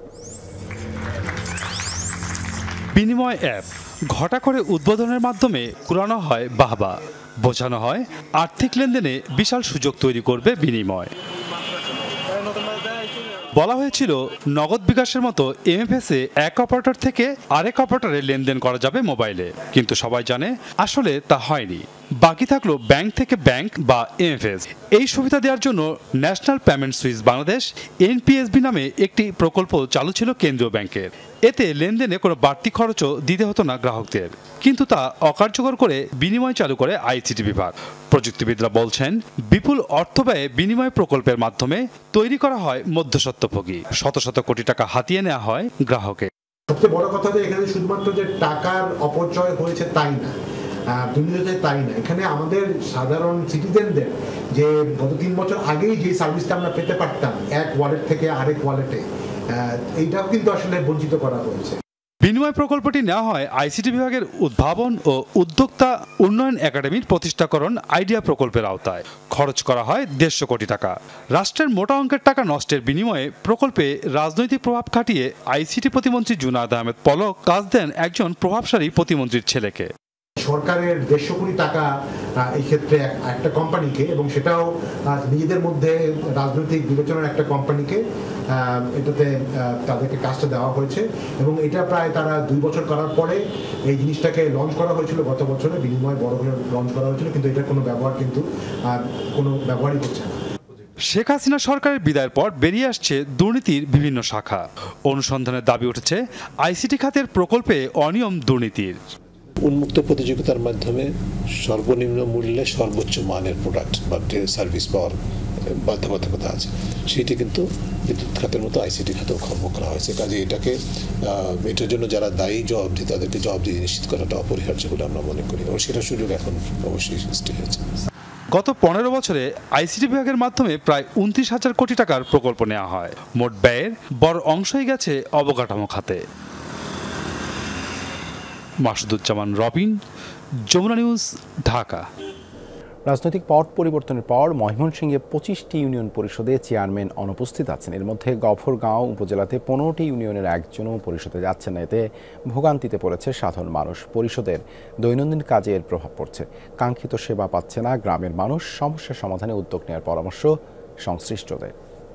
বিনিময় অ্যাপ ঘটা করে উদ্বোধনের মাধ্যমে কুড়ানো হয় বাহবা, বোঝানো হয় আর্থিক লেনদেনে বিশাল সুযোগ তৈরি করবে বিনিময়। বলা হয়েছিল নগদ বিকাশের মতো এমএফএসে এক অপারেটর থেকে আরেক অপারেটরে লেনদেন করা যাবে মোবাইলে, কিন্তু সবাই জানে আসলে তা হয়নি। বাকি থাকলো ব্যাংক থেকে ব্যাংক বা এমএফএস। এই সুবিধা দেওয়ার জন্য national payment switch Bangladesh NPSB নামে একটি প্রকল্প চালু ছিল কেন্দ্রীয় ব্যাংকের। এতে লেনদেনে কোনো বাড়তি খরচও দিতে হতো না গ্রাহকদের, কিন্তু তা অকার্যকর করে বিনিময় চালু করে আইসিটি বিভাগ। প্রযুক্তিবিদরা বলছেন বিপুল অর্থ ব্যয়ে বিনিময় প্রকল্পের মাধ্যমে তৈরি করা হয় মধ্যস্বত্বভোগী। শত শত কোটি টাকা হাতিয়ে নেওয়া হয় গ্রাহকের। সবচেয়ে বড় কথা যে এখানে শুধুমাত্র যে টাকার অপচয় হয়েছে তাই না, দুর্নীতি তাই না, এখানে আমাদের সাধারণ সিটিজেনদের যে গত তিন বছর আগেই যে সার্ভিসটা আমরা পেতে পারতাম এক ওয়ালেট থেকে আরেক ওয়ালেটে, এইটাও কিন্তু আসলে বঞ্চিত করা হয়েছে। বিনিময় প্রকল্পটি নেওয়া হয় আইসিটি বিভাগের উদ্ভাবন ও উদ্যোক্তা উন্নয়ন একাডেমির প্রতিষ্ঠাকরণ আইডিয়া প্রকল্পের আওতায়। খরচ করা হয় দেড়শো কোটি টাকা। রাষ্ট্রের মোটা অঙ্কের টাকা নষ্টের বিনিময়ে প্রকল্পে রাজনৈতিক প্রভাব খাটিয়ে আইসিটি প্রতিমন্ত্রী জুনায়েদ আহমেদ পলক কাজ দেন একজন প্রভাবশালী প্রতিমন্ত্রীর ছেলেকে। সরকারের দেড়শো কোটি টাকা এই ক্ষেত্রে একটা কোম্পানিকে, এবং সেটাও নিজেদের মধ্যে রাজনৈতিক বিবেচনার একটা কোম্পানিকে এটাতে তাদেরকে কাজটা দেওয়া হয়েছে, এবং এটা প্রায় তারা দুই বছর করার পরে এই জিনিসটাকে লঞ্চ করা হয়েছিল গত বছরে, বিনিময় বড় করে লঞ্চ করা হয়েছিল, কিন্তু এটার কোনো ব্যবহার কিন্তু কোনো ব্যবহারই করছে না। শেখ হাসিনা সরকারের বিদায়ের পর বেরিয়ে আসছে দুর্নীতির বিভিন্ন শাখা। অনুসন্ধানের দাবি উঠেছে আইসিটি খাতের প্রকল্পে অনিয়ম দুর্নীতির। উন্মুক্ত প্রতিযোগিতার মাধ্যমে সর্বনিম্ন মূল্যে সর্বোচ্চ মানের প্রোডাক্ট বা সার্ভিস পাওয়ার বাধ্যবাধকতা আছে, সেটি কিন্তু বিদ্যুৎ খাতের মতো আইসিটি খাতেও খর্ব করা হয়েছে। কাজে এটাকে এটার জন্য যারা দায়ী জবাবদিহি তাদেরকে জবাবদিহি নিশ্চিত করাটা অপরিহার্য বলে আমরা মনে করি, এবং সেটার সুযোগ এখন অবশ্যই সৃষ্টি হয়েছে। গত পনেরো বছরে আইসিটি বিভাগের মাধ্যমে প্রায় উনত্রিশ হাজার কোটি টাকার প্রকল্প নেওয়া হয়। মোট ব্যয়ের বড় অংশই গেছে অবকাঠামো খাতে। মাসুদুজ্জামান রবিন, যমুনা নিউজ, ঢাকা। রাজনৈতিক পট পরিবর্তনের পর ময়মনসিংহে পঁচিশটি ইউনিয়ন পরিষদে চেয়ারম্যান অনুপস্থিত আছেন। এর মধ্যে গফরগাঁও উপজেলাতে পনেরোটি ইউনিয়নের একজনও পরিষদে যাচ্ছেন না। এতে ভোগান্তিতে পড়েছে সাধারণ মানুষ। পরিষদের দৈনন্দিন কাজে এর প্রভাব পড়ছে। কাঙ্ক্ষিত সেবা পাচ্ছে না গ্রামের মানুষ। সমস্যা সমাধানে উদ্যোগ নেওয়ার পরামর্শ সংশ্লিষ্টদের।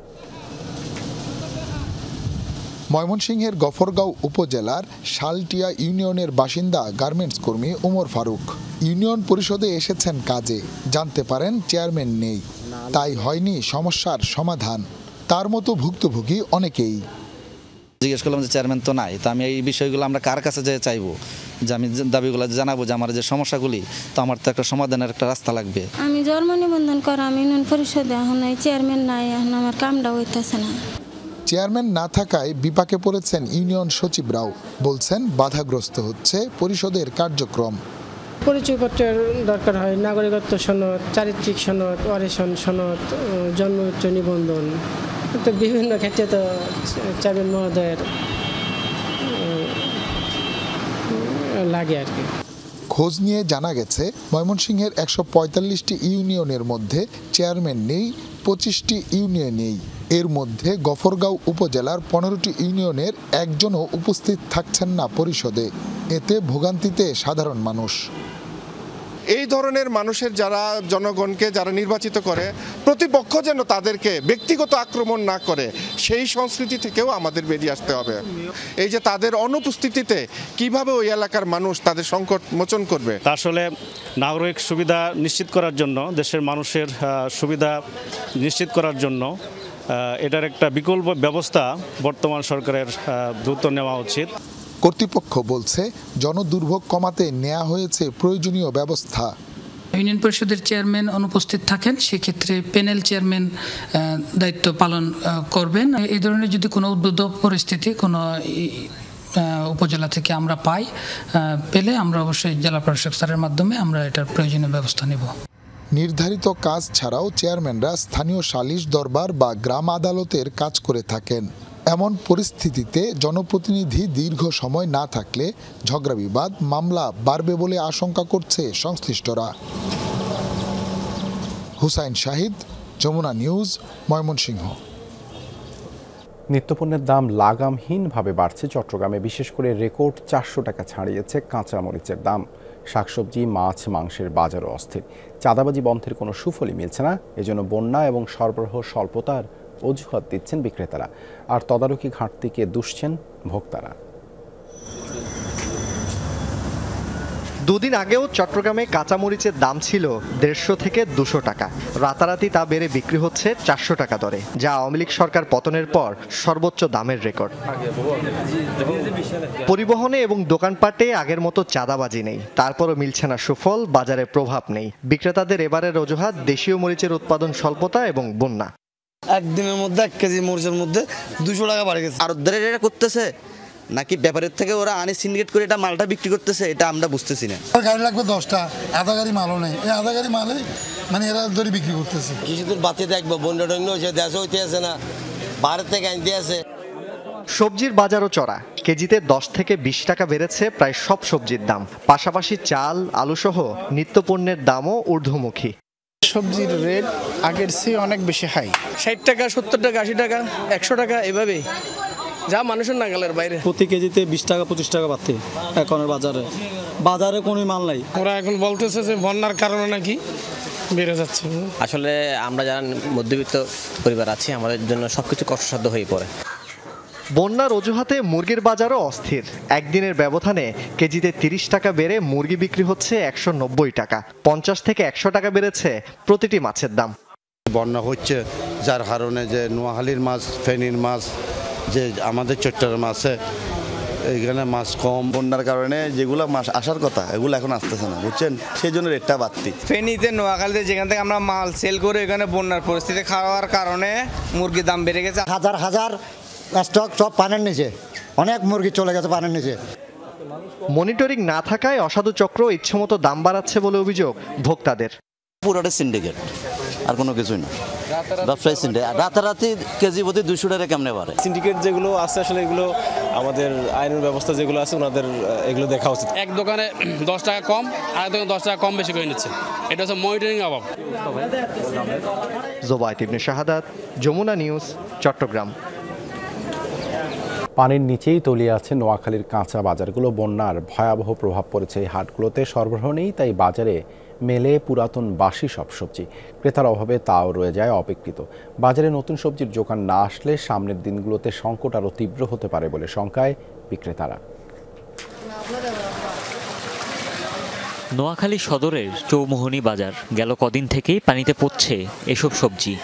ময়মনসিংহের গফরগাঁও উপজেলার শালটিয়া ইউনিয়নের বাসিন্দা গার্মেন্টস কর্মী ওমর ফারুক ইউনিয়ন পরিষদে এসেছেন কাজে। জানতে পারেন চেয়ারম্যান নেই, তাই হয়নি সমস্যার সমাধান। তার মতো ভুক্তভোগী অনেকেই। জিজ্ঞেস করলাম যে চেয়ারম্যান তো নাই, তো আমি এই বিষয়গুলো আমরা কার কাছে যেয়ে চাইবো, যে আমি দাবিগুলো জানাবো যে আমার যে সমস্যাগুলি, তো আমার তো একটা সমাধানের একটা রাস্তা লাগবে। আমি জন্ম নিবন্ধন করা আমি ইউনিয়ন পরিষদে, এখন এই চেয়ারম্যান নাই, এখন আমার কামটা হইতেছে না। চেয়ারম্যান না থাকায় বিপাকে পড়েছেন ইউনিয়ন সচিবরাও। বলছেন বাধাগ্রস্ত হচ্ছে পরিষদের কার্যক্রম। পরিচয়পত্রের দরকার হয়, নাগরিকত্ব সনদ, চারিত্রিক সনদ, ওয়ারিশন সনদ, জন্ম নিবন্ধন, তো বিভিন্ন ক্ষেত্রে তো চেয়ারম্যান মহোদয়ের লাগে আর কি। খোঁজ নিয়ে জানা গেছে ময়মনসিংহের একশো পঁয়তাল্লিশটি ইউনিয়নের মধ্যে চেয়ারম্যান নেই পঁচিশটি ইউনিয়নেই। এর মধ্যে গফরগাঁও উপজেলার পনেরোটি ইউনিয়নের একজনও উপস্থিত থাকছেন না পরিষদে। এতে ভোগান্তিতে সাধারণ মানুষ। এই ধরনের মানুষের যারা জনগণকে যারা নির্বাচিত করে প্রতিপক্ষ যেন তাদেরকে ব্যক্তিগত আক্রমণ না করে সেই সংস্কৃতি থেকেও আমাদের বেরিয়ে আসতে হবে। এই যে তাদের অনুপস্থিতিতে কিভাবে ওই এলাকার মানুষ তাদের সংকট মোচন করবে। আসলে নাগরিক সুবিধা নিশ্চিত করার জন্য, দেশের মানুষের সুবিধা নিশ্চিত করার জন্য এটার একটা বিকল্প ব্যবস্থা বর্তমান সরকারের দ্রুত নেওয়া উচিত। কর্তৃপক্ষ বলছে জনদুর্ভোগ কমাতে নেওয়া হয়েছে প্রয়োজনীয় ব্যবস্থা। ইউনিয়ন পরিষদের চেয়ারম্যান অনুপস্থিত থাকেন, সেক্ষেত্রে প্যানেল চেয়ারম্যান দায়িত্ব পালন করবেন। এই ধরনের যদি কোনো উদ্ভূত পরিস্থিতি কোনো উপজেলা থেকে আমরা পাই, পেলে আমরা অবশ্যই জেলা প্রশাসক স্যারের মাধ্যমে আমরা এটার প্রয়োজনীয় ব্যবস্থা নেব। নির্ধারিত কাজ ছাড়াও চেয়ারম্যানরা স্থানীয় সালিশ দরবার বা গ্রাম আদালতের কাজ করে থাকেন। এমন পরিস্থিতিতে জনপ্রতিনিধি দীর্ঘ সময় না থাকলে ঝগড়া বিবাদ, মামলা বাড়বে বলে আশঙ্কা করছে সংশ্লিষ্টরা। হুসাইন শাহিদ, যমুনা নিউজ, ময়মনসিংহ। নিত্যপণ্যের দাম লাগামহীনভাবে বাড়ছে চট্টগ্রামে। বিশেষ করে রেকর্ড চারশো টাকা ছাড়িয়েছে কাঁচামরিচের দাম। শাকসবজি, মাছ, মাংসের বাজারও অস্থির। চাঁদাবাজি বন্ধের কোনো সুফলই মিলছে না। এজন্য বন্যা এবং সরবরাহ স্বল্পতার অজুহাত দিচ্ছেন বিক্রেতারা, আর তদারকি ঘাটতিকে দুষছেন ভোক্তারা। দুদিন আগেও চট্টগ্রামে কাঁচামরিচের দাম ছিল দেড়শো থেকে দুশো টাকা। রাতারাতি তা বেড়ে বিক্রি হচ্ছে চারশো টাকা দরে, যা আওয়ামী লীগ সরকার পতনের পর সর্বোচ্চ দামের রেকর্ড। পরিবহনে এবং দোকানপাটে আগের মতো চাঁদাবাজি নেই, তারপরও মিলছে না সুফল, বাজারে প্রভাব নেই। বিক্রেতাদের এবারের অজুহাত দেশীয় মরিচের উৎপাদন স্বল্পতা এবং বন্যা। একদিনের মধ্যে এক কেজি মরিচের মধ্যে দুশো টাকা বাড়ে গেছে। আর ওদের এটা করতেছে নাকি ব্যাপারের থেকে ওরা আনে সিন্ডিকেট করে এটা মালটা বিক্রি করতেছে, এটা আমরা বুঝতেছি না। গাড়ি লাগবে দশটা, আধা গাড়ি মালও নেই। এই আধা গাড়ি মালে মানে এরা ধরে বিক্রি করতেছে। কিছুদিন বাতি দেখবো বন্যা টন্য হয়েছে, দেশে হইতে আছে না, বাইরের থেকে আনতে আছে। সবজির বাজারও চড়া, কেজিতে দশ থেকে বিশ টাকা বেড়েছে প্রায় সব সবজির দাম। পাশাপাশি চাল, আলুসহ নিত্যপণ্যের দামও ঊর্ধ্বমুখী। সবজির রেট আগের চেয়ে অনেক বেশি হাই। ষাট টাকা, সত্তর টাকা, আশি টাকা, একশো টাকা, এভাবেই যা মানুষের নাগালের বাইরে। প্রতি কেজিতে বিশ টাকা পঁচিশ টাকা বাড়তে এখনের বাজারে বাজারে কোনো মাল নাই। ওরা এখন বলতেছে যে বন্যার কারণে নাকি বেড়ে যাচ্ছে। আসলে আমরা যারা মধ্যবিত্ত পরিবার আছি, আমাদের জন্য সবকিছু কষ্টসাধ্য হয়ে পড়ে। বন্যার অজুহাতে মুরগির বাজারও অস্থির। একদিনের ব্যবধানে কেজিতে তিরিশ টাকা বেড়ে মুরগি বিক্রি হচ্ছে একশো নব্বই টাকা। পঞ্চাশ থেকে একশো টাকা বেড়েছে প্রতিটি মাছের দাম। বন্যা হচ্ছে যার কারণে যে নোয়াখালীর মাছ, ফেনীর মাছ, যে আমাদের চট্টগ্রাম মাছে এইখানে মাছ কম। বন্যার কারণে যেগুলো মাছ আসার কথা এগুলো এখন আসতেছে না, বুঝছেন, সেই জন্য রেটটা বাড়তি। ফেনীতে, নোয়াখালীতে যেখান থেকে আমরা মাল সেল করে, এখানে বন্যার পরিস্থিতি খাওয়ার কারণে মুরগির দাম বেড়ে গেছে। হাজার হাজার স্টক সব পানের নিচে, অনেক মুরগি চলে গেছে পানের নিচে। মনিটরিং না থাকায় অসাধু চক্র ইচ্ছেমতো দাম বাড়াচ্ছে বলে অভিযোগ ভোক্তাদের। পুরোটা সিন্ডিকেট, আর কোনো কিছুই না। ব্যবসায়ী সিন্ডিকেট রাতারাতি কেজি প্রতি দুশো টাকা কেমনে বাড়ে। সিন্ডিকেট যেগুলো আছে আসলে এগুলো আমাদের আইনের ব্যবস্থা যেগুলো আছে ওনাদের এগুলো দেখা উচিত। এক দোকানে দশ টাকা কম, আর দোকানে দশ টাকা কম বেশি করে নিচ্ছে, এটা হচ্ছে মনিটরিং অভাব। জোবায়েত ইবনে শাহাদাত, যমুনা নিউজ, চট্টগ্রাম। পানির নিচেই তলিয়ে আছে নোয়াখালীর কাঁচা বাজারগুলো। বন্যার ভয়াবহ প্রভাব পড়েছে এই হাটগুলোতে। সরবরাহ নেই, তাই বাজারে মেলে পুরাতন বাসি সব সবজি। ক্রেতার অভাবে তাও রয়ে যায় অবিক্রিত। বাজারে নতুন সবজির যোগান না আসলে সামনের দিনগুলোতে সংকট আরও তীব্র হতে পারে বলে শঙ্কায় বিক্রেতারা। নোয়াখালী সদরের চৌমোহনী বাজার গেল কদিন থেকেই পানিতে পড়ছে এসব সবজি।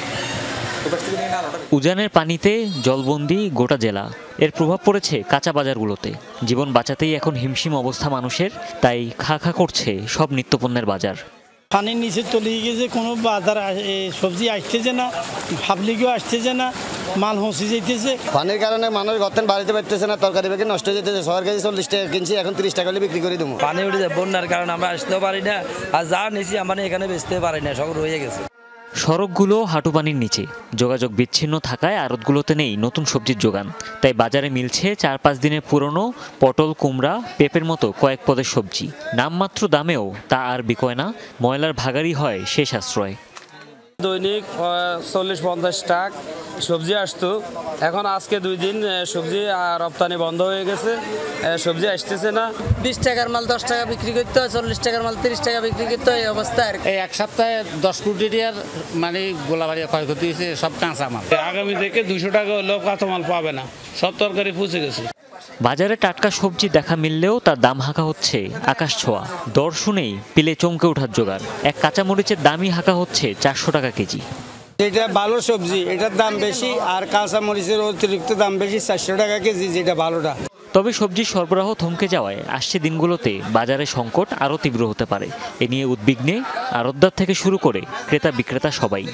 উজানের পানিতে জলবন্দি গোটা জেলা। এর প্রভাব পড়েছে কাঁচা বাজারগুলোতে। জীবন বাঁচাতেই এখন হিমশিম অবস্থা মানুষের, তাই খা খা করছে সব নিত্যপণ্যের বাজার। পানির নিচে তলিয়ে গেছে, কোনো বাজার সবজি আসতেছে না, পাবলিকও আসতেছে না, মাল হসি যেতেছে। পানির কারণে মানুষ গর্তেন বাড়িতে পারতেছে না, তরকারি বেগে নষ্ট হয়ে যেতেছে। ছয় কেজি চল্লিশ টাকা কিনছি, এখন তিরিশ টাকা হলে বিক্রি করে দেবো। পানি উঠে যায়, বন্যার কারণে আমরা আসতেও পারি না, আর যা নিয়েছি আমরা এখানে বেচতে পারি না, সব রয়ে গেছে। সড়কগুলো হাঁটু পানির নিচে, যোগাযোগ বিচ্ছিন্ন থাকায় আড়তগুলোতে নেই নতুন সবজির যোগান। তাই বাজারে মিলছে চার পাঁচ দিনের পুরনো পটল, কুমড়া, পেঁপের মতো কয়েক পদের সবজি। নামমাত্র দামেও তা আর বিকয় না, ময়লার ভাগাড়ই হয় শেষ আশ্রয়। দৈনিক চল্লিশ পঞ্চাশ টাকা সবজি আসতো, এখন আজকে দুই দিন সবজি রপ্তানি বন্ধ হয়ে গেছে, সবজি আসতেছে না। বিশ টাকার মাল দশ টাকা বিক্রি করতে হয়, চল্লিশ টাকার মাল তিরিশ টাকা বিক্রি করতে হয়, এই অবস্থা। এই এক সপ্তাহে দশ কোটি টাকার মানে গোলাবাড়ি ক্ষয়ক্ষতি হয়েছে সব কাঁচা মাল। আগামী থেকে দুশো টাকা হলেও কাঁচা মাল পাবে না, সব তরকারি পৌঁছে গেছে। বাজারে টাটকা সবজি দেখা মিললেও তার দাম হাঁকা হচ্ছে আকাশ ছোঁয়া। দর শুনেই পিলে চমকে ওঠার জোগাড়। এক কাঁচামরিচের দামই হাঁকা হচ্ছে চারশো টাকা কেজি। এটা ভালো সবজি, এটার দাম বেশি, আর কাঁচা মরিচের অতিরিক্ত দাম বেশি, চারশো টাকা কেজি, যেটা ভালোটা। তবে সবজির সরবরাহ থমকে যাওয়ায় আসছে দিনগুলোতে বাজারে সংকট আরও তীব্র হতে পারে। এ নিয়ে উদ্বিগ্নে আড়তদার থেকে শুরু করে ক্রেতা বিক্রেতা সবাই।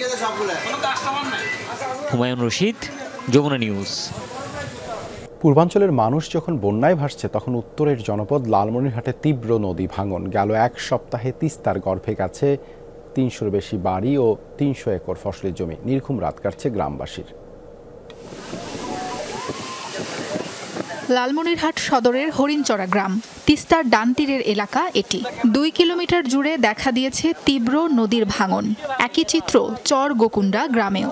হুমায়ুন রশিদ, যমুনা নিউজ। পূর্বাঞ্চলের মানুষ যখন বন্যায় ভাসছে, তখন উত্তরের জনপদ লালমনিরহাটে তীব্র নদী ভাঙন। গেল এক সপ্তাহে তিস্তার গর্ভে গেছে তিনশোর বেশি বাড়ি ও তিনশো একর ফসলের জমি। নির্ঘুম রাত কাটছে গ্রামবাসীর। লালমনিরহাট সদরের হরিণচড়া গ্রাম, তিস্তার ডান তীরের এলাকা এটি। দুই কিলোমিটার জুড়ে দেখা দিয়েছে তীব্র নদীর ভাঙন। একই চিত্র চর গোকুন্ডা গ্রামেও।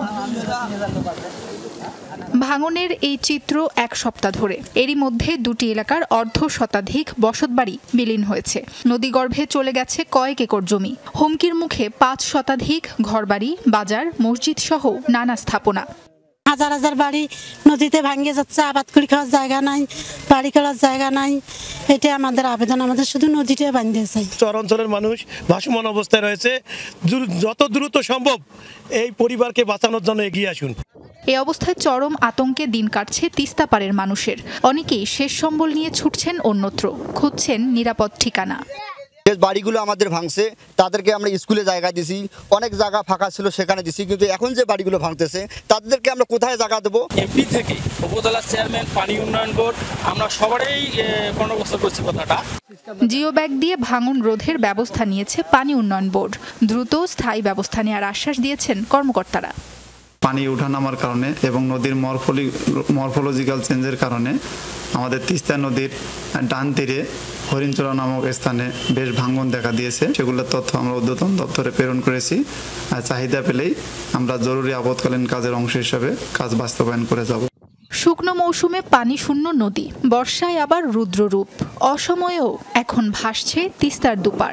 ভাঙনের এই চিত্র এক সপ্তাহ ধরে। এরই মধ্যে দুটি এলাকার অর্ধ শতাধিক বসতবাড়ি বিলীন হয়েছে। নদীগর্ভে চলে গেছে কয়েক একর জমি। হুমকির মুখে পাঁচ শতাধিক ঘরবাড়ি, বাজার, মসজিদ সহ নানা স্থাপনা। হাজার হাজার বাড়ি নদীতে ভাঙিয়ে যাচ্ছে, আবাদ করে খাওয়ার জায়গা নাই, বাড়ি করার জায়গা নাই। এটা আমাদের আবেদন, আমাদের শুধু নদীটা বাঁধতে চাই। চর অঞ্চলের মানুষ ভাসমান অবস্থায় রয়েছে, যত দ্রুত সম্ভব এই পরিবারকে বাঁচানোর জন্য এগিয়ে আসুন। এই অবস্থায় চরম আতঙ্কে দিন কাটছে তিস্তা পাড়ের মানুষের। অনেকেই শেষ সম্বল নিয়ে ছুটছেন অন্যত্র, খুঁজছেন নিরাপদ ঠিকানা। যে বাড়িগুলো আমাদের ভাঙছে তাদেরকে আমরা স্কুলে জায়গা দিছি, অনেক জায়গা ফাঁকা ছিল সেখানে দিছি, কিন্তু এখন যে বাড়িগুলো ভাঙতেছে তাদেরকে আমরা কোথায় জায়গা দেবো? এমপি থেকে উপজেলা চেয়ারম্যান, পানি উন্নয়ন বোর্ড, আমরা সবারই কর্মব্যস্ত করছি কথাটা। জিও ব্যাগ দিয়ে ভাঙন রোধের ব্যবস্থা নিয়েছে পানি উন্নয়ন বোর্ড। দ্রুত স্থায়ী ব্যবস্থা নেওয়ার আশ্বাস দিয়েছেন কর্মকর্তারা। পানি ওঠানামার কারণে এবং নদীর মরফলি মরফোলজিক্যাল চেঞ্জের কারণে আমাদের তিস্তা নদীর ডান তীরে হরিণচড়া নামক স্থানে বেশ ভাঙন দেখা দিয়েছে। সেগুলোর তথ্য আমরা ঊর্ধ্বতন দপ্তরে প্রেরণ করেছি। আর চাহিদা পেলেই আমরা জরুরি আপৎকালীন কাজের অংশ হিসাবে কাজ বাস্তবায়ন করে যাব। শুকনো মৌসুমে পানি শূন্য নদী, বর্ষায় আবার রুদ্ররূপ। অসময়েও এখন ভাসছে তিস্তার দুপার।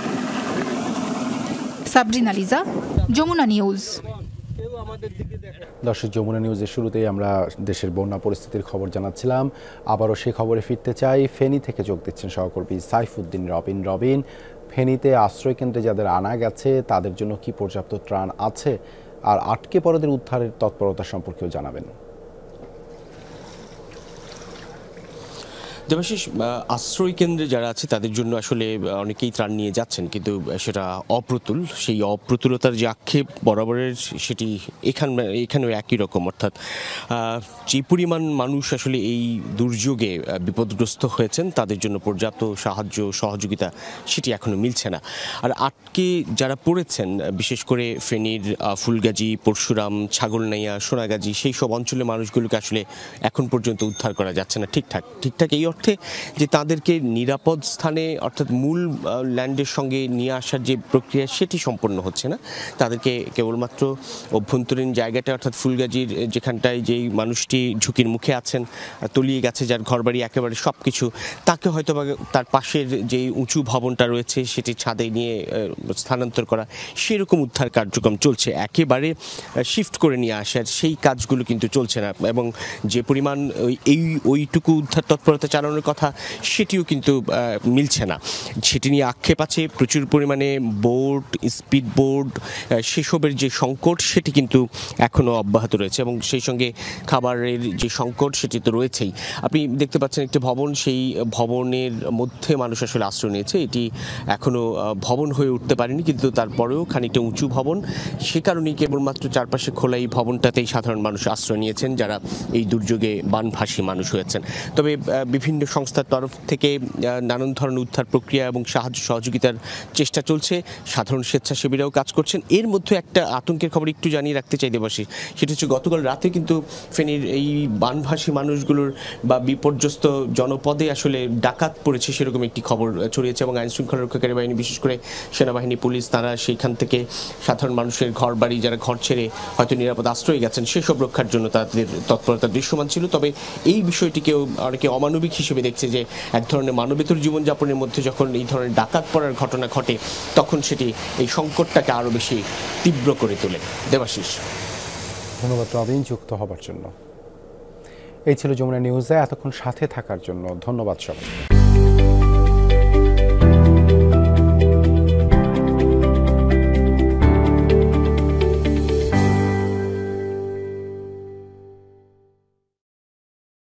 সাবরিনা লিজা, যমুনা নিউজ। দর্শক, যমুনা নিউজের শুরুতেই আমরা দেশের বন্যা পরিস্থিতির খবর জানাচ্ছিলাম। আবারও সে খবরে ফিরতে চাই। ফেনী থেকে যোগ দিচ্ছেন সহকর্মী সাইফুদ্দিন রবিন। রবিন, ফেনীতে আশ্রয়কেন্দ্রে যাদের আনা গেছে তাদের জন্য কি পর্যাপ্ত ত্রাণ আছে, আর আটকে পড়াদের উদ্ধারের তৎপরতা সম্পর্কেও জানাবেন। দেবাশিস, আশ্রয় কেন্দ্রে যারা আছে তাদের জন্য আসলে অনেকেই ত্রাণ নিয়ে যাচ্ছেন, কিন্তু সেটা অপ্রতুল। সেই অপ্রতুলতার যে আক্ষেপ বরাবরের, সেটি এখান এখানেও একই রকম। অর্থাৎ যে পরিমাণ মানুষ আসলে এই দুর্যোগে বিপদগ্রস্ত হয়েছেন তাদের জন্য পর্যাপ্ত সাহায্য সহযোগিতা সেটি এখনও মিলছে না। আর আটকে যারা পড়েছেন, বিশেষ করে ফেনীর ফুলগাজী, পরশুরাম, ছাগলনাইয়া, সোনাগাজী, সেই সব অঞ্চলের মানুষগুলোকে আসলে এখন পর্যন্ত উদ্ধার করা যাচ্ছে না ঠিকঠাক ঠিকঠাক এই অর্থে যে তাদেরকে নিরাপদ স্থানে, অর্থাৎ মূল ল্যান্ডের সঙ্গে নিয়ে আসার যে প্রক্রিয়া সেটি সম্পন্ন হচ্ছে না। তাদেরকে কেবলমাত্র অভ্যন্তরীণ জায়গাটা, অর্থাৎ ফুলগাজীর যেখানটায় যেই মানুষটি ঝুঁকির মুখে আছেন, তলিয়ে গেছে, যার ঘরবাড়ি একেবারে সব কিছু, তাকে হয়তো বা তার পাশের যেই উঁচু ভবনটা রয়েছে সেটি ছাদে নিয়ে স্থানান্তর করা, সেরকম উদ্ধার কার্যক্রম চলছে। একেবারে শিফট করে নিয়ে আসার সেই কাজগুলো কিন্তু চলছে না, এবং যে পরিমাণ এই ওইটুকু উদ্ধার তৎপরতা চালানোর কথা সেটিও কিন্তু মিলছে না। সেটি নিয়ে আক্ষেপ আছে। প্রচুর পরিমাণে বোট, স্পিড বোট, সেসবের যে সংকট সেটি কিন্তু এখনও অব্যাহত রয়েছে, এবং সেই সঙ্গে খাবারের যে সংকট সেটি তো রয়েছেই। আপনি দেখতে পাচ্ছেন একটি ভবন, সেই ভবনের মধ্যে মানুষ আসলে আশ্রয় নিয়েছে। এটি এখনও ভবন হয়ে উঠতে পারেনি, কিন্তু তারপরেও খানিকটা উঁচু ভবন। সে কারণেই কেবলমাত্র চারপাশে খোলা এই ভবনটাতেই সাধারণ মানুষ আশ্রয় নিয়েছেন, যারা এই দুর্যোগে বানভাসী মানুষ হয়েছেন। তবে বিভিন্ন বিভিন্ন সংস্থার তরফ থেকে নানান ধরনের উদ্ধার প্রক্রিয়া এবং সাহায্য সহযোগিতার চেষ্টা চলছে। সাধারণ স্বেচ্ছাসেবীরাও কাজ করছেন। এর মধ্যে একটা আতঙ্কের খবর একটু জানিয়ে রাখতে চাই দেবাশিস, সেটা হচ্ছে গতকাল রাতে কিন্তু ফেনীর এই বানভাসী মানুষগুলোর বা বিপর্যস্ত জনপদে আসলে ডাকাত পড়েছে সেরকম একটি খবর ছড়িয়েছে এবং আইন শৃঙ্খলা রক্ষাকারী বাহিনী বিশেষ করে সেনাবাহিনী পুলিশ তারা সেইখান থেকে সাধারণ মানুষের ঘর বাড়ি যারা ঘর ছেড়ে হয়তো নিরাপদ আশ্রয় গেছেন সেসব রক্ষার জন্য তাদের তৎপরতা দৃশ্যমান ছিল। তবে এই বিষয়টিকেও অনেকে অমানবিক হিসেবে দেখছে যে এক ধরনের মানবেতর জীবনযাপনের মধ্যে যখন এই ধরনের ডাকাত পড়ার ঘটনা ঘটে তখন সেটি এই সংকটটাকে আরও বেশি তীব্র করে তোলে। দেবাশিস, ধন্যবাদ রবিন যুক্ত হবার জন্য। এই ছিল যমুনা নিউজে এতক্ষণ সাথে থাকার জন্য ধন্যবাদ সবাই।